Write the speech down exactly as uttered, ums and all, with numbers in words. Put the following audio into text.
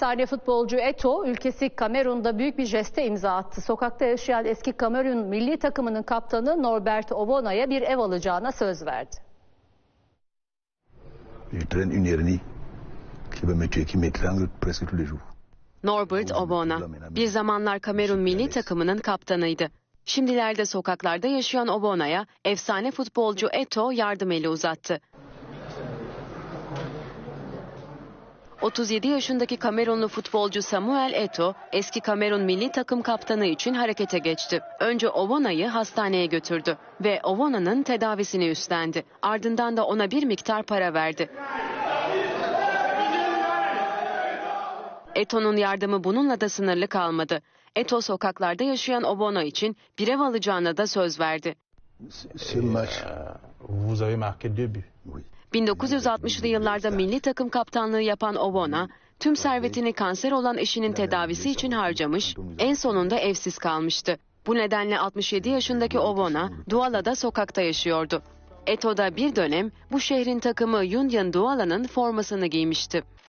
Efsane futbolcu Eto'o, ülkesi Kamerun'da büyük bir jeste imza attı. Sokakta yaşayan eski Kamerun milli takımının kaptanı Norbert Obona'ya bir ev alacağına söz verdi. Norbert Obona, bir zamanlar Kamerun milli takımının kaptanıydı. Şimdilerde sokaklarda yaşayan Obona'ya efsane futbolcu Eto'o yardım eli uzattı. otuz yedi yaşındaki Kamerunlu futbolcu Samuel Eto'o, eski Kamerun milli takım kaptanı için harekete geçti. Önce Obona'yı hastaneye götürdü ve Obona'nın tedavisini üstlendi. Ardından da ona bir miktar para verdi. Eto'nun yardımı bununla da sınırlı kalmadı. Eto'o sokaklarda yaşayan Obona için bir ev alacağına da söz verdi. bin dokuz yüz altmışlı yıllarda milli takım kaptanlığı yapan Obona, tüm servetini kanser olan eşinin tedavisi için harcamış, en sonunda evsiz kalmıştı. Bu nedenle altmış yedi yaşındaki Obona, Douala'da sokakta yaşıyordu. Eto'o da bir dönem bu şehrin takımı Union Douala'nın formasını giymişti.